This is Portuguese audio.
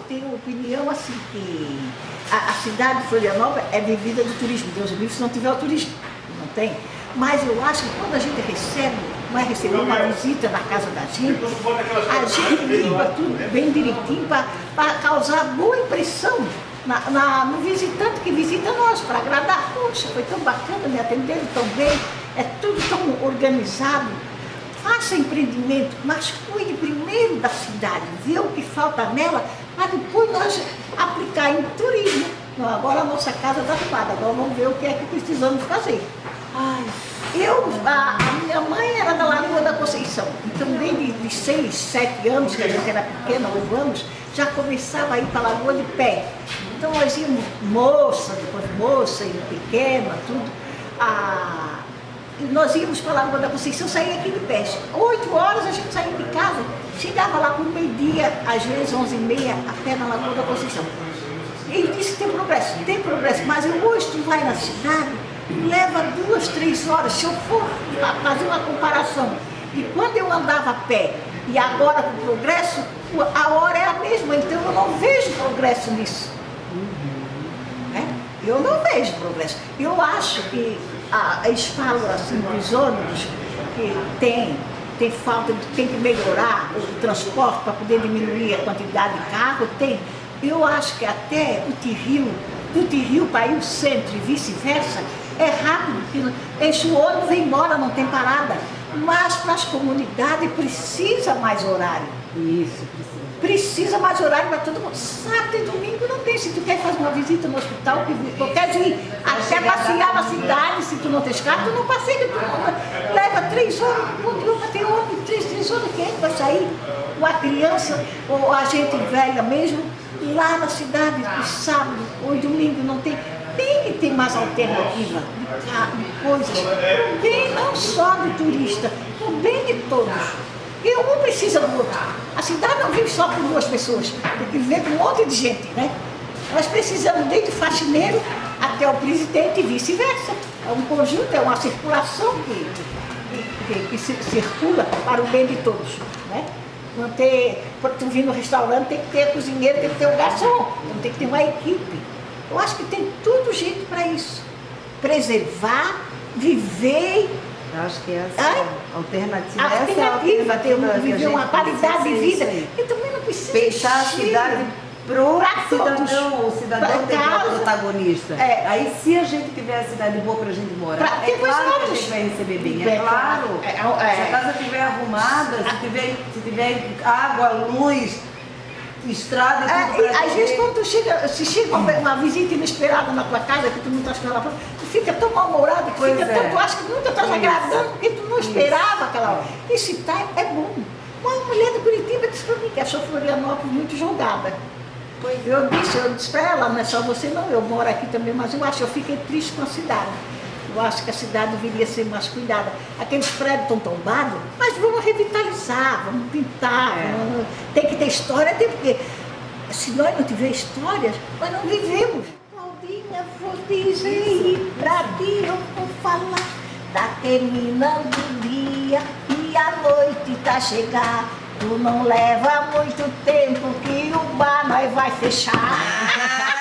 tenho opinião assim que a cidade de Florianópolis é vivida do turismo. Deus me livre se não tiver o turismo, não tem. Mas eu acho que quando a gente recebe, vai receber uma visita na casa da gente, a gente limpa tudo bem direitinho para causar boa impressão no visitante que visita nós, para agradar. Poxa, foi tão bacana, me atenderam tão bem, é tudo tão organizado. Faça empreendimento, mas cuide primeiro da cidade, vê o que falta nela, para depois nós aplicar em turismo. Não, agora a nossa casa está arrumada, agora vamos ver o que é que precisamos fazer. Ai, a minha mãe era da Lagoa da Conceição, então desde 6, 7 anos, que a gente era pequena, 8 anos, já começava a ir para a Lagoa de pé. Então nós íamos moça, depois moça e pequena, tudo. E nós íamos para a Lagoa da Conceição, saía aqui de pé. 8 horas a gente saía de casa, chegava lá por meio-dia, às vezes 11h30, a pé na Lagoa da Conceição. Ele disse que tem progresso, mas hoje tu vai na cidade, leva 2, 3 horas. Se eu for fazer uma comparação de quando eu andava a pé e agora com o progresso, a hora é a mesma, então eu não vejo progresso nisso. Eu não vejo progresso. Eu acho que eles falam assim dos ônibus que tem falta, tem que melhorar o transporte para poder diminuir a quantidade de carro, tem. Eu acho que até do Tiril para ir ao centro e vice-versa, é rápido, porque enche o ônibus, vem embora, não tem parada. Mas para as comunidades precisa mais horário. Isso, precisa mais horário para todo mundo. Sábado e domingo não tem. Se tu quer fazer uma visita no hospital, tu quer ir até passear na cidade, se tu não tens carro, tu não passeia, tu leva 3 horas, para ter ônibus, 3 horas, quem vai sair? Uma criança ou a gente velha mesmo, lá na cidade, no sábado ou domingo não tem. Tem que ter mais alternativa de coisas, para o bem não só do turista, para o bem de todos. Porque um precisa do outro. A cidade não vive só por 2 pessoas, tem que viver com um monte de gente, né? Nós precisamos desde o faxineiro até o presidente e vice-versa. É um conjunto, é uma circulação que circula para o bem de todos, né? Não ter, para tu vir no restaurante tem que ter cozinheiro, tem que ter um garçom, tem que ter uma equipe. Eu acho que tem tudo jeito para isso. Preservar, viver. Eu acho que essa alternativa viver uma qualidade de vida. E também não precisa pensar a cidade para o cidadão ter uma protagonista. Aí se a gente tiver a cidade boa para a gente morar, é claro que a gente vai receber bem, é claro. Se a casa estiver arrumada, se tiver água, luz, estrada e tudo. Às vezes quando se chega uma visita inesperada na tua casa, que tu não está esperando, tu fica tão mal-humorado, tu acha que nunca estás agradando, porque tu não esperava aquela hora. Esse time é bom. Uma mulher de Curitiba disse para mim que achou Florianópolis muito jogada. Eu disse para ela, não é só você não, eu moro aqui também, mas eu fiquei triste com a cidade. Eu acho que a cidade deveria ser mais cuidada. Aqueles prédios estão tombados, mas vamos revitalizar, vamos pintar, tem que ter história, porque se nós não tivermos histórias, nós não vivemos. Claudinha, vou dizer pra ti, eu vou falar, tá terminando o dia e a noite tá chegando. Tu não leva muito tempo que o bar nós vai fechar.